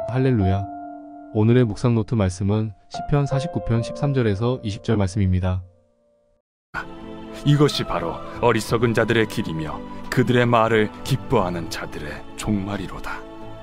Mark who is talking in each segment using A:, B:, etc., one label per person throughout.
A: 할렐루야. 오늘의 묵상 노트 말씀은 시편 49편 13절에서 20절 말씀입니다.
B: 이것이 바로 어리석은 자들의 길이며 그들의 말을 기뻐하는 자들의 종말이로다.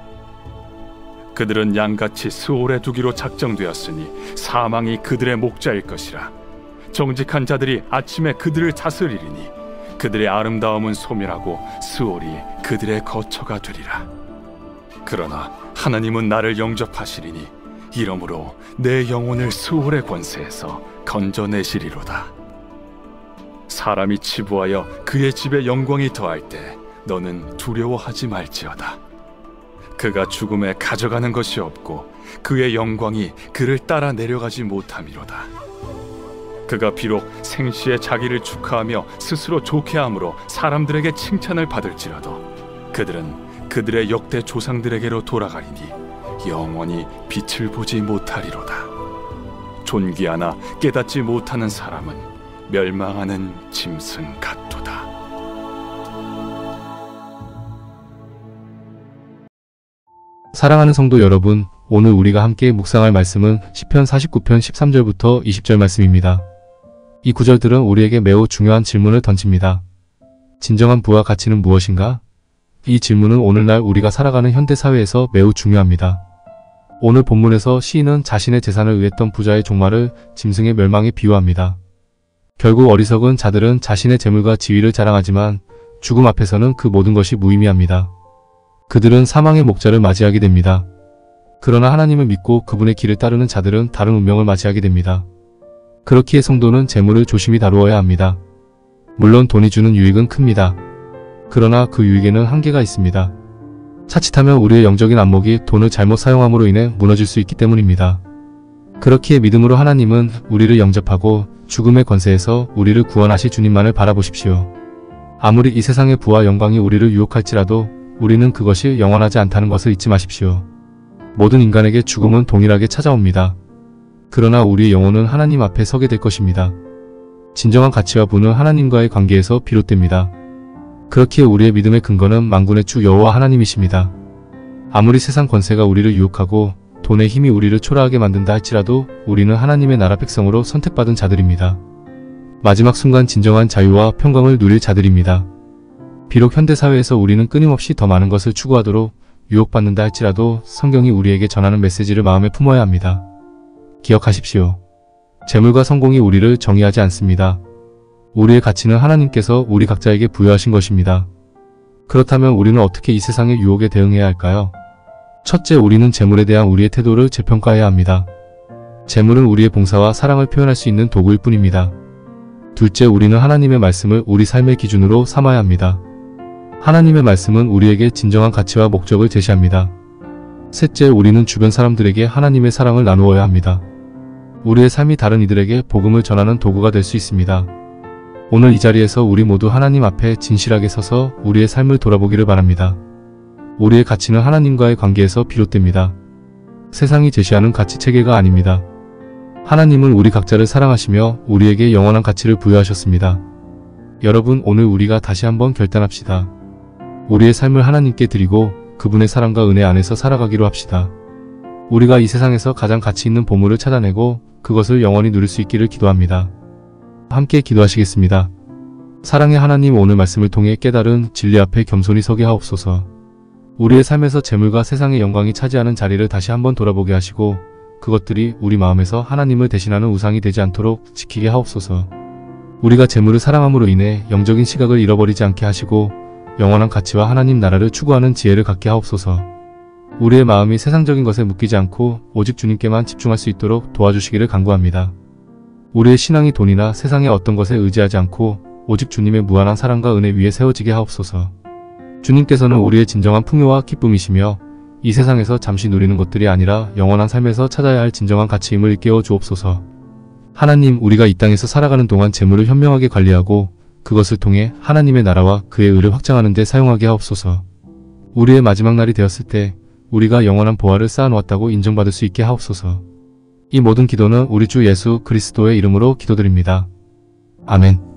B: 그들은 양같이 스올에 두기로 작정되었으니 사망이 그들의 목자일 것이라. 정직한 자들이 아침에 그들을 다스리리니 그들의 아름다움은 소멸하고 스올이 그들의 거처가 되리라. 그러나 하나님은 나를 영접하시리니 이러므로 내 영혼을 스올의 권세에서 건져내시리로다. 사람이 치부하여 그의 집에 영광이 더할 때 너는 두려워하지 말지어다. 그가 죽음에 가져가는 것이 없고 그의 영광이 그를 따라 내려가지 못함이로다. 그가 비록 생시에 자기를 축하하며 스스로 좋게함으로 사람들에게 칭찬을 받을지라도 그들은 그들의 역대 조상들에게로 돌아가리니 영원히 빛을 보지 못하리로다. 존귀하나 깨닫지 못하는 사람은 멸망하는 짐승 같도다.
A: 사랑하는 성도 여러분, 오늘 우리가 함께 묵상할 말씀은 시편 49편 13절부터 20절 말씀입니다. 이 구절들은 우리에게 매우 중요한 질문을 던집니다. 진정한 부와 가치는 무엇인가? 이 질문은 오늘날 우리가 살아가는 현대사회에서 매우 중요합니다. 오늘 본문에서 시인은 자신의 재산을 의했던 부자의 종말을 짐승의 멸망에 비유합니다. 결국 어리석은 자들은 자신의 재물과 지위를 자랑하지만 죽음 앞에서는 그 모든 것이 무의미합니다. 그들은 사망의 목자를 맞이하게 됩니다. 그러나 하나님을 믿고 그분의 길을 따르는 자들은 다른 운명을 맞이하게 됩니다. 그렇기에 성도는 재물을 조심히 다루어야 합니다. 물론 돈이 주는 유익은 큽니다. 그러나 그 유익에는 한계가 있습니다. 자칫하면 우리의 영적인 안목이 돈을 잘못 사용함으로 인해 무너질 수 있기 때문입니다. 그렇기에 믿음으로 하나님은 우리를 영접하고 죽음의 권세에서 우리를 구원하실 주님만을 바라보십시오. 아무리 이 세상의 부와 영광이 우리를 유혹할지라도 우리는 그것이 영원하지 않다는 것을 잊지 마십시오. 모든 인간에게 죽음은 동일하게 찾아옵니다. 그러나 우리의 영혼은 하나님 앞에 서게 될 것입니다. 진정한 가치와 부는 하나님과의 관계에서 비롯됩니다. 그렇기에 우리의 믿음의 근거는 만군의 주 여호와 하나님이십니다. 아무리 세상 권세가 우리를 유혹하고 돈의 힘이 우리를 초라하게 만든다 할지라도 우리는 하나님의 나라 백성으로 선택받은 자들입니다. 마지막 순간 진정한 자유와 평강을 누릴 자들입니다. 비록 현대사회에서 우리는 끊임없이 더 많은 것을 추구하도록 유혹받는다 할지라도 성경이 우리에게 전하는 메시지를 마음에 품어야 합니다. 기억하십시오. 재물과 성공이 우리를 정의하지 않습니다. 우리의 가치는 하나님께서 우리 각자에게 부여하신 것입니다. 그렇다면 우리는 어떻게 이 세상의 유혹에 대응해야 할까요? 첫째, 우리는 재물에 대한 우리의 태도를 재평가해야 합니다. 재물은 우리의 봉사와 사랑을 표현할 수 있는 도구일 뿐입니다. 둘째, 우리는 하나님의 말씀을 우리 삶의 기준으로 삼아야 합니다. 하나님의 말씀은 우리에게 진정한 가치와 목적을 제시합니다. 셋째, 우리는 주변 사람들에게 하나님의 사랑을 나누어야 합니다. 우리의 삶이 다른 이들에게 복음을 전하는 도구가 될 수 있습니다. 오늘 이 자리에서 우리 모두 하나님 앞에 진실하게 서서 우리의 삶을 돌아보기를 바랍니다. 우리의 가치는 하나님과의 관계에서 비롯됩니다. 세상이 제시하는 가치 체계가 아닙니다. 하나님은 우리 각자를 사랑하시며 우리에게 영원한 가치를 부여하셨습니다. 여러분, 오늘 우리가 다시 한번 결단합시다. 우리의 삶을 하나님께 드리고 그분의 사랑과 은혜 안에서 살아가기로 합시다. 우리가 이 세상에서 가장 가치 있는 보물을 찾아내고 그것을 영원히 누릴 수 있기를 기도합니다. 함께 기도하시겠습니다. 사랑의 하나님, 오늘 말씀을 통해 깨달은 진리 앞에 겸손히 서게 하옵소서. 우리의 삶에서 재물과 세상의 영광이 차지하는 자리를 다시 한번 돌아보게 하시고 그것들이 우리 마음에서 하나님을 대신하는 우상이 되지 않도록 지키게 하옵소서. 우리가 재물을 사랑함으로 인해 영적인 시각을 잃어버리지 않게 하시고 영원한 가치와 하나님 나라를 추구하는 지혜를 갖게 하옵소서. 우리의 마음이 세상적인 것에 묶이지 않고 오직 주님께만 집중할 수 있도록 도와주시기를 간구합니다. 우리의 신앙이 돈이나 세상의 어떤 것에 의지하지 않고 오직 주님의 무한한 사랑과 은혜 위에 세워지게 하옵소서. 주님께서는 우리의 진정한 풍요와 기쁨이시며 이 세상에서 잠시 누리는 것들이 아니라 영원한 삶에서 찾아야 할 진정한 가치임을 일깨워 주옵소서. 하나님, 우리가 이 땅에서 살아가는 동안 재물을 현명하게 관리하고 그것을 통해 하나님의 나라와 그의 의를 확장하는 데 사용하게 하옵소서. 우리의 마지막 날이 되었을 때 우리가 영원한 보화를 쌓아놓았다고 인정받을 수 있게 하옵소서. 이 모든 기도는 우리 주 예수 그리스도의 이름으로 기도드립니다. 아멘.